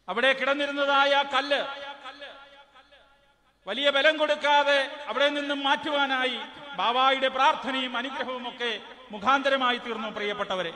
അവിടെ കിടന്നിരുന്നതായ കല്ല് വലിയ ബലം കൊടുക്കാതെ അവിടെ നിന്നും മാറ്റുവാനായി ബാവായുടെ പ്രാർത്ഥനയും അനുഗ്രഹവും ഒക്കെ മുഖാന്തരമായി തീർന്നു. പ്രിയപ്പെട്ടവരെ,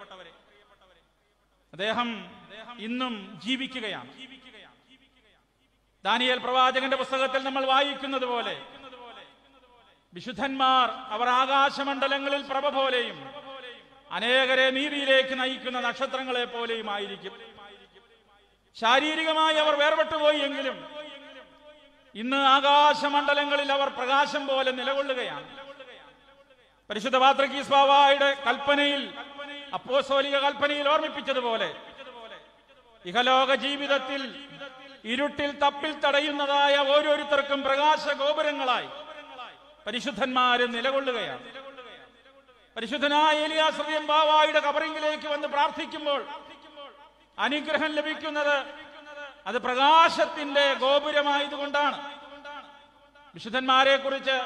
അദ്ദേഹം ഇന്നും ജീവിക്കുകയാണ്. ദാനിയേൽ പ്രവാചകന്റെ പുസ്തകത്തിൽ നമ്മൾ വായിക്കുന്നത് പോലെ വിശുദ്ധന്മാർ അവർ ആകാശമണ്ഡലങ്ങളിൽ പ്രഭ പോലെയും അനേകരെ നീതിയിലേക്ക് നയിക്കുന്ന നക്ഷത്രങ്ങളെ പോലെയും ആയിരിക്കും. ശാരീരികമായി അവർ വേർപെട്ടുപോയി എങ്കിലും ഇന്ന് ആകാശമണ്ഡലങ്ങളിൽ അവർ പ്രകാശം പോലെ നിലകൊള്ളുകയാണ്. പരിശുദ്ധ പാത്രിക്കീസ് ബാവായുടെ കൽപ്പനയിൽ, അപ്പോസ്തോലിക കൽപ്പനയിൽ ഓർമ്മിപ്പിച്ചതുപോലെ ഇഹലോക ജീവിതത്തിൽ ഇരുട്ടിൽ തപ്പിൽ തടയുന്നതായ ഓരോരുത്തർക്കും പ്രകാശ ഗോപുരങ്ങളായി പരിശുദ്ധന്മാര് നിലകൊള്ളുകയാണ്. പരിശുദ്ധനായ ഏലിയാസ് ബാവായുടെ കബറിങ്കിലേക്ക് വന്ന് പ്രാർത്ഥിക്കുമ്പോൾ അനുഗ്രഹം ലഭിക്കുന്നത് അത് പ്രകാശത്തിന്റെ ഗോപുരമായതുകൊണ്ടാണ്. വിശുദ്ധന്മാരെ കുറിച്ച്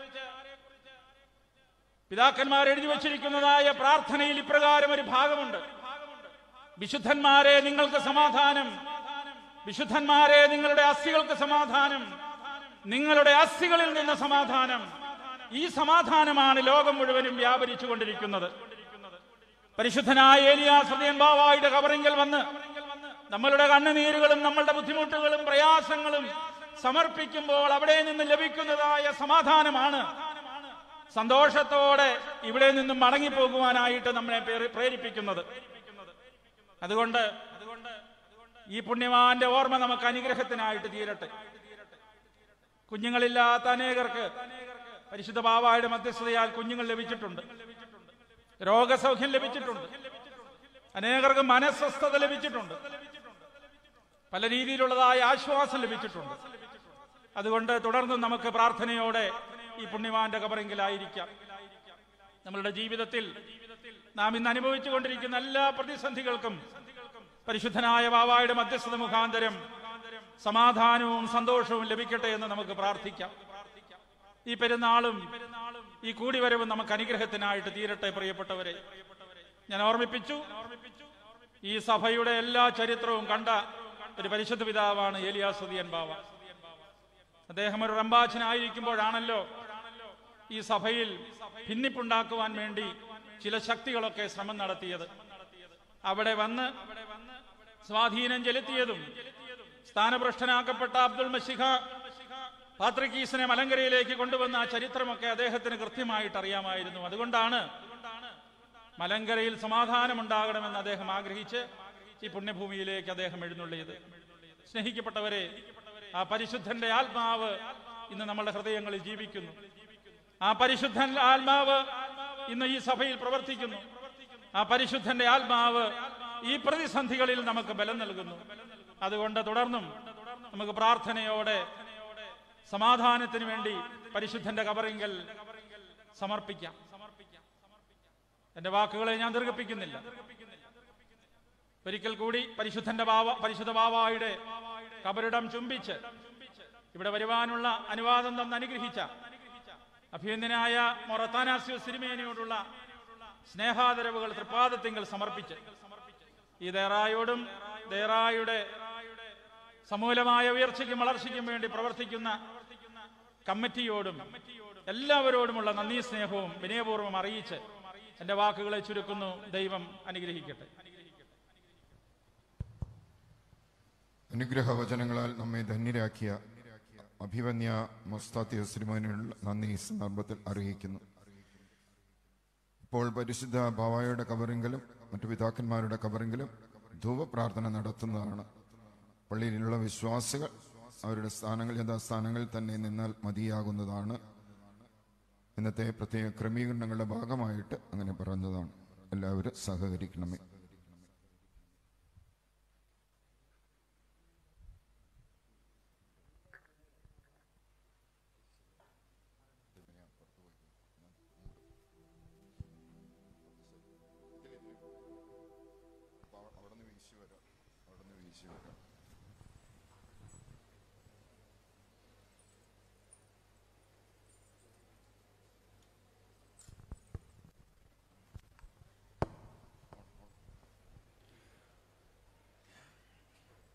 പിതാക്കന്മാർ എഴുതി വച്ചിരിക്കുന്നതായ പ്രാർത്ഥനയിൽ ഇപ്രകാരം ഒരു ഭാഗമുണ്ട്: വിശുദ്ധന്മാരെ നിങ്ങൾക്ക് സമാധാനം, വിശുദ്ധന്മാരെ നിങ്ങളുടെ അസ്ഥികൾക്ക് സമാധാനം, നിങ്ങളുടെ അസ്ഥികളിൽ നിന്ന് സമാധാനം. ഈ സമാധാനമാണ് ലോകം മുഴുവനും വ്യാപരിച്ചു കൊണ്ടിരിക്കുന്നത്. പരിശുദ്ധനായ ഏലിയാസ് ബാവായുടെ കബറിങ്കൽ വന്ന് നമ്മളുടെ കണ്ണുനീരുകളും നമ്മളുടെ ബുദ്ധിമുട്ടുകളും പ്രയാസങ്ങളും സമർപ്പിക്കുമ്പോൾ അവിടെ നിന്ന് ലഭിക്കുന്നതായ സമാധാനമാണ് സന്തോഷത്തോടെ ഇവിടെ നിന്നും മടങ്ങിപ്പോകുവാനായിട്ട് നമ്മളെ പ്രേരിപ്പിക്കുന്നത്. അതുകൊണ്ട് ഈ പുണ്യവാന്റെ ഓർമ്മ നമുക്ക് അനുഗ്രഹത്തിനായിട്ട് തീരട്ടെ. കുഞ്ഞുങ്ങളില്ലാത്ത അനേകർക്ക് പരിശുദ്ധ ബാവായുടെ മധ്യസ്ഥതയാൽ കുഞ്ഞുങ്ങൾ ലഭിച്ചിട്ടുണ്ട്, രോഗസൗഖ്യം ലഭിച്ചിട്ടുണ്ട്, അനേകർക്ക് മനസ്വസ്ഥത ലഭിച്ചിട്ടുണ്ട്, പല രീതിയിലുള്ളതായ ആശ്വാസം ലഭിച്ചിട്ടുണ്ട്. അതുകൊണ്ട് തുടർന്ന് നമുക്ക് പ്രാർത്ഥനയോടെ ഈ പുണ്യവാന്റെ കബറിങ്കിലായിരിക്കാം. നമ്മളുടെ ജീവിതത്തിൽ നാം ഇന്ന് അനുഭവിച്ചു കൊണ്ടിരിക്കുന്ന എല്ലാ പ്രതിസന്ധികൾക്കും പരിശുദ്ധനായ ബാവായുടെ മധ്യസ്ഥത മുഖാന്തരം സമാധാനവും സന്തോഷവും ലഭിക്കട്ടെ എന്ന് നമുക്ക് പ്രാർത്ഥിക്കാം. ഈ പെരുന്നാളും ഈ കൂടിവരവും നമുക്ക് അനുഗ്രഹത്തിനായിട്ട് തീരട്ടെ. പ്രിയപ്പെട്ടവരെ, ഞാൻ ഓർമ്മിപ്പിച്ചു, ഈ സഭയുടെ എല്ലാ ചരിത്രവും കണ്ട ഒരു പരിശുദ്ധ പിതാവാണ് ഏലിയാസ് ബാവ. അദ്ദേഹം ഒരു റംബാച്ചനായിരിക്കുമ്പോഴാണല്ലോ ഈ സഭയിൽ ഭിന്നിപ്പുണ്ടാക്കുവാൻ വേണ്ടി ചില ശക്തികളൊക്കെ ശ്രമം നടത്തിയത്. അവിടെ വന്ന് സ്വാധീനം ചെലുത്തിയതും സ്ഥാനഭ്രഷ്ടനാക്കപ്പെട്ട അബ്ദുൾ മശിഹ പാത്രിക്കീസിനെ മലങ്കരയിലേക്ക് കൊണ്ടുവന്ന ആ ചരിത്രമൊക്കെ അദ്ദേഹത്തിന് കൃത്യമായിട്ട് അറിയാമായിരുന്നു. അതുകൊണ്ടാണ് മലങ്കരയിൽ സമാധാനമുണ്ടാകണമെന്ന് അദ്ദേഹം ആഗ്രഹിച്ച് ഈ പുണ്യഭൂമിയിലേക്ക് അദ്ദേഹം എഴുന്നള്ളിയത്. സ്നേഹിക്കപ്പെട്ടവരെ, ആ പരിശുദ്ധന്റെ ആത്മാവ് ഇന്ന് നമ്മളുടെ ഹൃദയങ്ങളിൽ ജീവിക്കുന്നു. ആ പരിശുദ്ധൻ ആത്മാവ് ഇന്ന് ഈ സഭയിൽ പ്രവർത്തിക്കുന്നു. ആ പരിശുദ്ധന്റെ ആത്മാവ് ഈ പ്രതിസന്ധികളിൽ നമുക്ക് ബലം നൽകുന്നു. അതുകൊണ്ട് തുടർന്നും നമുക്ക് പ്രാർത്ഥനയോടെ സമാധാനത്തിന് വേണ്ടി പരിശുദ്ധന്റെ കബറിങ്കൽ സമർപ്പിക്കാം. എന്റെ വാക്കുകളെ ഞാൻ ദീർഘിപ്പിക്കുന്നില്ല. ഒരിക്കൽ കൂടി പരിശുദ്ധ ബാവായുടെ കബറിടം ചുംബിച്ച് ഇവിടെ വരുവാനുള്ള അനുവാദം തന്ന് അനുഗ്രഹിച്ച അഭിനന്ദനായ ഒസ്താഥ്യോസ് തിരുമേനിയോടുള്ള സ്നേഹാദരവുകൾ തൃപ്പാദത്തിങ്കൽ സമർപ്പിച്ച് ഈ ദേറായോടും ദേറായുടെ സമൂലമായ ഉയർച്ചയ്ക്കും വളർച്ചയ്ക്കും വേണ്ടി പ്രവർത്തിക്കുന്ന കമ്മിറ്റിയോടും എല്ലാവരോടുമുള്ള നന്ദി സ്നേഹവും വിനയപൂർവ്വം അറിയിച്ച് എന്റെ വാക്കുകളെ ചുരുക്കുന്നു. ദൈവം അനുഗ്രഹിക്കട്ടെ. അനുഗ്രഹവചനങ്ങളാൽ നമ്മെ ധന്യരാക്കിയ അഭിവന്യ ഒസ്താഥ്യോസ് തിരുമേനിയോടുള്ള നന്ദി ഈ സന്ദർഭത്തിൽ അറിയിക്കുന്നു. ഇപ്പോൾ പരിശുദ്ധ ബാവായുടെ കബറിങ്കലും മറ്റു പിതാക്കന്മാരുടെ കബറിങ്കലും ധൂപപ്രാർത്ഥന നടത്തുന്നതാണ്. പള്ളിയിലുള്ള വിശ്വാസികൾ അവരുടെ സ്ഥാനങ്ങൾ യഥാസ്ഥാനങ്ങളിൽ തന്നെ നിന്നാൽ മതിയാകുന്നതാണ്. ഇന്നത്തെ പ്രത്യേക ക്രമീകരണങ്ങളുടെ ഭാഗമായിട്ട് അങ്ങനെ പറഞ്ഞതാണ്. എല്ലാവരും സഹകരിക്കണമേ.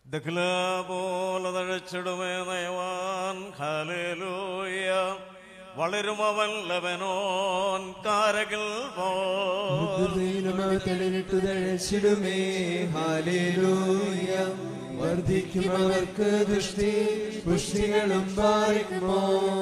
പോലെ തഴച്ചിടുമേ നയവാൻ ഹല്ലേലൂയ. വളരും അവൻ ലബനോൻ കാരകിൽ തഴച്ചിടുമേ ഹല്ലേലൂയ. വർദ്ധിക്കും അവർക്ക് ദൃഷ്ടി പുഷ്ടികളും പാലിക്കുമോ.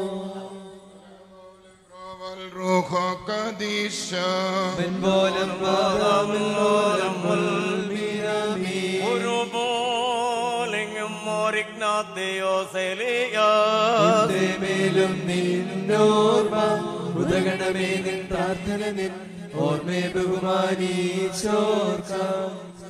മേലും നിന്നോർമ്മ ഉദഗണമേ നിൻ പ്രാർത്ഥന നിൻ ഓർമ്മേ ബഹുമാനീച്ചോർക്കാം.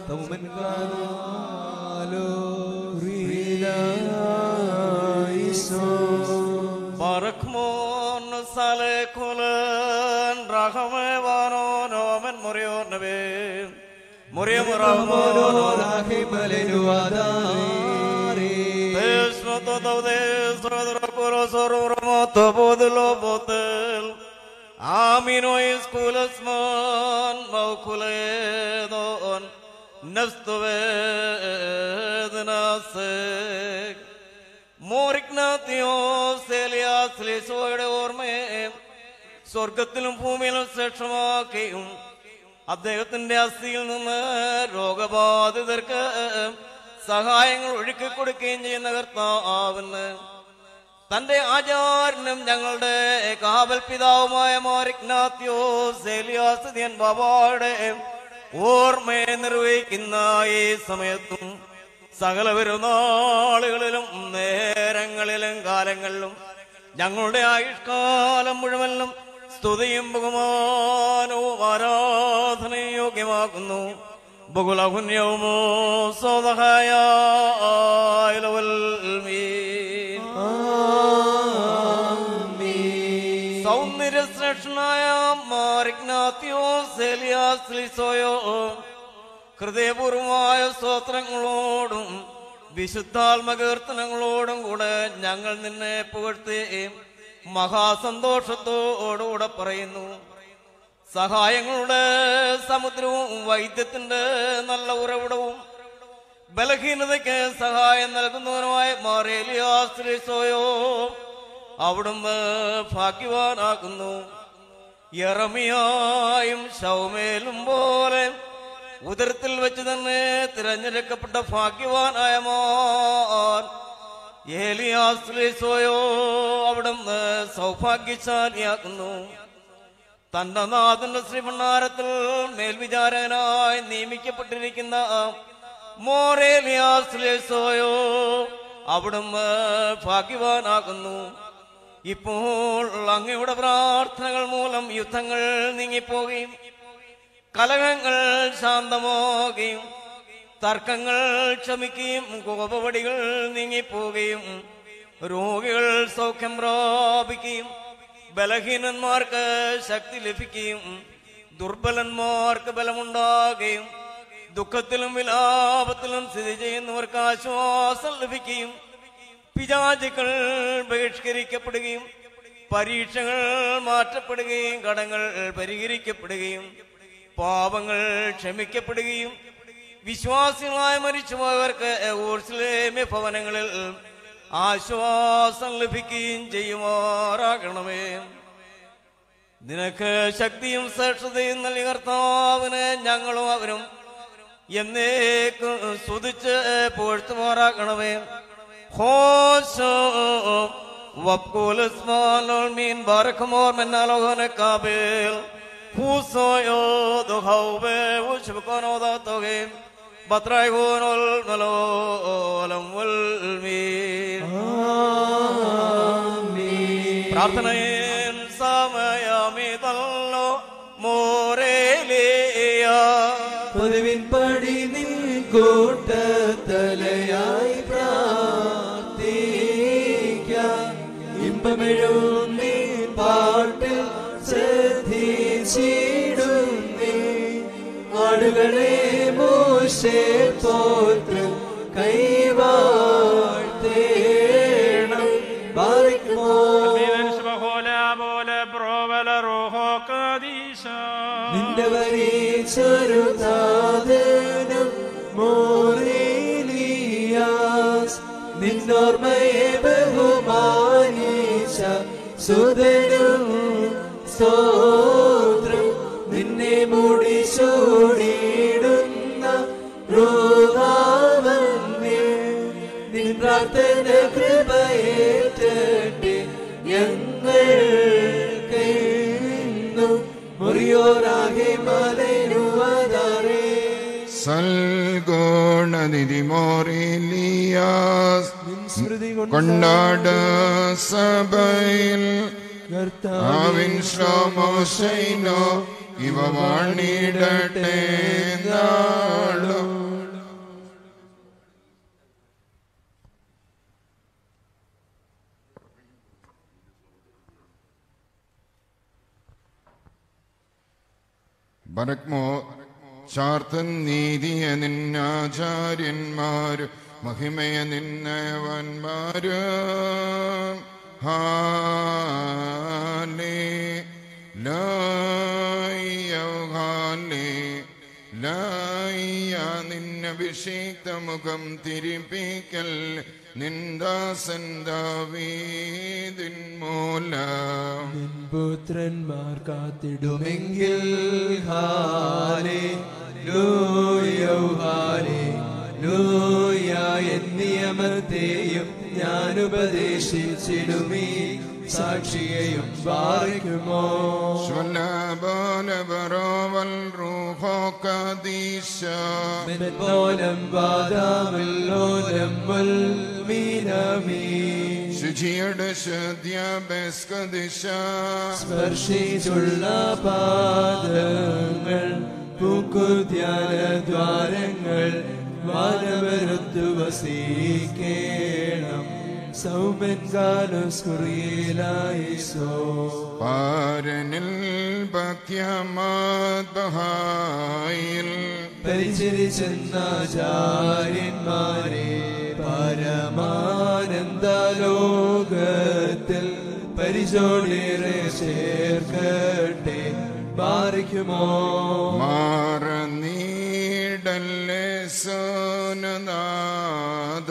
Barakmon sale kulen rahme vano men morior nebe morior rahmon rahim lenuadari desmato daudes radrakoro sorormoto bodlo botel amino iskulasman maukuledon nastvednasek Moriknatio Celia Slisoide Orme Sorgatilum Pumilum Setramakim Abdegatin Dasil Rogabad Derka Sahayang Rika Kudakin Nagarta Avan Tande Ajar Nam Jangle de Kabal Pida Maya Moriknatio Celia Sidian Bava Orme Nerwikinai Sametum സകല പെരുന്നാളുകളിലും നേരങ്ങളിലും കാലങ്ങളിലും ഞങ്ങളുടെ ആയുഷ്കാലം മുഴുവനും സ്തുതിയും ബഹുമാനവും ആരാധനയും യോഗ്യമാക്കുന്നു. ബഹുലഹുന്യവുമോ സ്വതഹായ സൗന്ദര്യശ്രേഷ്ഠനായ മാരിഗ്നാത്തിയോസ് എലിയാസ് ലിസോയോ ഹൃദയപൂർവമായ സ്തോത്രങ്ങളോടും വിശുദ്ധാത്മകീർത്തനങ്ങളോടും കൂടെ ഞങ്ങൾ നിന്നെ പുകഴ്ത്തി മഹാസന്തോഷത്തോടുകൂടെ പറയുന്നു. സഹായങ്ങളുടെ സമുദ്രവും വൈദ്യത്തിന്റെ നല്ല ഉറവിടവും ബലഹീനതയ്ക്ക് സഹായം നൽകുന്നവനുമായ മാറിയലിയാശ്രയിച്ചോയോ അവിടുന്ന് ഭാഗ്യവാനാകുന്നു. യെരമിയായും ശൗമേലും പോലെ ഉദരത്തിൽ വെച്ച് തന്നെ തിരഞ്ഞെടുക്കപ്പെട്ട ഭാഗ്യവാനായ മോൻ ഏലിയാശ്രയിച്ചോയോ അവിടുന്ന് സൗഭാഗ്യശാലിയാക്കുന്നു. തന്റെ നാഥന്റെ ശ്രീഭണ്ഡാരത്തിൽ മേൽവിചാരകനായി നിയമിക്കപ്പെട്ടിരിക്കുന്ന മോറേലിയാശ്രയിച്ചോയോ അവിടുന്ന് ഭാഗ്യവാനാകുന്നു. ഇപ്പോൾ അങ്ങയുടെ പ്രാർത്ഥനകൾ മൂലം യുദ്ധങ്ങൾ നീങ്ങിപ്പോകുകയും കലഹങ്ങൾ ശാന്തമാകുകയും തർക്കങ്ങൾ ക്ഷമിക്കുകയും കോപവടികൾ നീങ്ങിപ്പോവുകയും രോഗികൾ സൗഖ്യം പ്രാപിക്കുകയും ബലഹീനന്മാർക്ക് ശക്തി ലഭിക്കുകയും ദുർബലന്മാർക്ക് ബലമുണ്ടാകുകയും ദുഃഖത്തിലും വിലാപത്തിലും സ്ഥിതി ചെയ്യുന്നവർക്ക് ആശ്വാസം ലഭിക്കുകയും പിശാചുക്കൾ ബഹിഷ്കരിക്കപ്പെടുകയും പരീക്ഷകൾ മാറ്റപ്പെടുകയും കടങ്ങൾ പരിഹരിക്കപ്പെടുകയും പാപങ്ങൾ ക്ഷമിക്കപ്പെടുകയും വിശ്വാസികളായി മരിച്ചുപോയവർക്ക് യെരൂശലേം ഭവനങ്ങളിൽ ആശ്വാസം ലഭിക്കുകയും ചെയ്യുമാറാകണമേ. നിനക്ക് ശക്തിയും ശ്രേഷ്ഠതയും നൽകിയ കർത്താവിനെ ഞങ്ങളും അവരും എന്നേക്കും സ്തുതിച്ച് പുകഴ്ത്തുമാറാകണമേ. ഹോശോ വബ്കുലസ്മാലോൽ മീൻ ബാരഖമോർ മെന്നാലോഹനെ കാബേൽ Husoyo do haube ushbukono da toge batraigonol nalolam walmin. Amin. Prarthanayen samayamidallo moreliya. പതിവിൻ പടി നിൻ കൂട്ടത്തലയായി പ്രാർത്ഥിക്കാം. ഇമ്പമെഴും നീ പാട്ടിൽ ശ്രദ്ധിച്ചിടുന്നേ. ആടുകളെ മോശെ പോറ്റ് കൈവാഴ്ത്തേണം. നിന്റെ വരി ചെറുതാതനം മോറേലിയ നിന്നോർമ്മയെ ബഹുമാനിച്ച സുതനും സ്തോത്രം. നിന്നെ മുടി ചൂടിയിടുന്ന റൂഹാവന്യേ, നിൻ പ്രാർത്ഥന കൃപയേറ്റട്ടെ ഞങ്ങൾക്കെന്നും. മുറിയോരാകെ മലരുവതാരേ സൽഗുണനിധി മോറിലിയാസ് കൊണ്ടാട സഭയിൽ ആവിൻ ശ്ലോമോശൈനോ ഇവ വാണിടട്ടെ നാളും. ബരക്മോ ചാർത്തൻ നീതിയ നിന്നാചാര്യന്മാര് മഹിമയ നിന്നവന്മാര് ഹാലേ ഹാലേ നിന്നഭിഷിക്ത മുഖം തിരിപ്പിക്കൽ നിന്ദാസൻ ദാവീദിൻ മൂലം. പുത്രന്മാർ കാത്തിടുമെങ്കിൽ ഹല്ലേലൂയ ഹല്ലേലൂയ എന്നിയമത്തെയും ഞാൻ ഉപദേശിച്ചിടുമേ സാക്ഷിയെയും പാലിക്കുമോ. സ്പർശിച്ചുള്ള പാദങ്ങൾ പൂക്കുധ്യാന ദ്വാരങ്ങൾ വാനവരുത്തു വസിക്കേണം. സൗമൻ ഗാനുസ്കുറിയിലായിസോ പാരനിൽ ഭക്യമദ്ബഹായിൽ പരിചരിച്ചെന്നാചാര്യന്മാരെ പരമാനന്ദലോകത്തിൽ പരിചോടേറെ ചേർക്കട്ടെ പാലിക്കുമോ. മാറനീടല്ലേ സോനനാഥ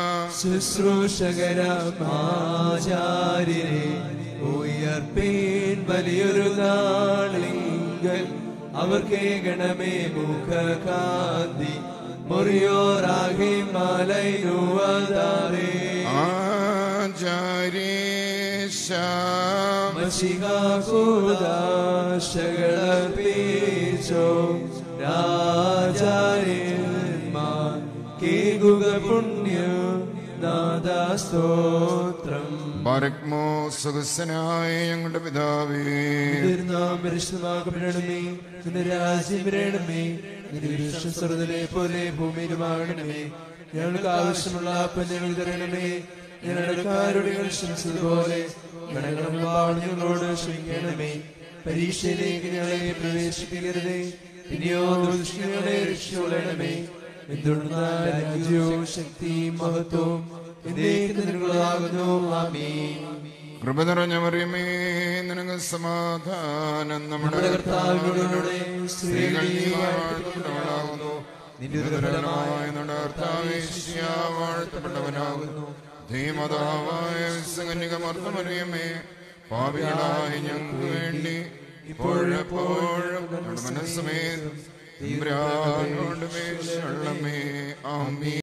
ശുശ്രൂഷകരമാചാര്യരെ ഉയർപ്പീൻ വലിയൊരു നാളിങ്കൽ അവർക്ക് ഗണമേ മുഖകാന്തി മുറിയോറാകെ മലൈനുവതാരേ മഷികാകൂദാശകളർപ്പിച്ചോ രാജാര്യന്മാർ കേകുക പുണ്യം നാദാസ്തോത്രം. ബാരക്മോ സുഖസ്സനായ ഞങ്ങളുടെ പിതാവേ, പരിശുദ്ധമാകപ്പെടണമേ, നിന്റെ രാജ്യം വരണമേ, നിന്റെ വിശ്വം സ്വർഗ്ഗത്തിലെ പോലെ ഭൂമിയിലുമാകണമേ. ഞങ്ങൾക്ക് ആവശ്യമുള്ള അപ്പം ഞങ്ങൾ തരണമേ, ഞങ്ങളുടെ കാരുടെ ക്ഷമിച്ചതുപോലെ ഞങ്ങളോട് ക്ഷമിക്കണമേ. പരീക്ഷയിലേക്ക് ഞങ്ങളെ പ്രവേശിപ്പിക്കരുതേ, പിന്നെയോ ദുഷ്ടങ്ങളെ രക്ഷിച്ചുകൊള്ളണമേ. എന്തുകൊണ്ടെന്നാൽ രാജ്യവും ശക്തിയും മഹത്വവും എന്നേക്കുള്ളതാകുന്നു. ആമേൻ. കൃപ നിറഞ്ഞ മറിയമേ, നിനക്ക് സമാധാനം. നമ്മുടെ കർത്താവിനോടുകൂടെ സ്ത്രീകൾ നീ വാഴ്ത്തപ്പെട്ടവളാകുന്നു. നിന്റെ ഉദരഫലമായ നമ്മുടെ കർത്താവേ യേശയ്യാ വാഴ്ത്തപ്പെട്ടവനാകുന്നു. ധീമതാവായ കന്യകമർത്തമറിയമേ, പാപികളായ ഞങ്ങൾക്ക് വേണ്ടി ഇപ്പോഴെപ്പോഴും നമ്മുടെ മനസ്സമേതം തമ്പുരാനോട് അപേക്ഷിച്ചുകൊള്ളണമേ. ആമേൻ.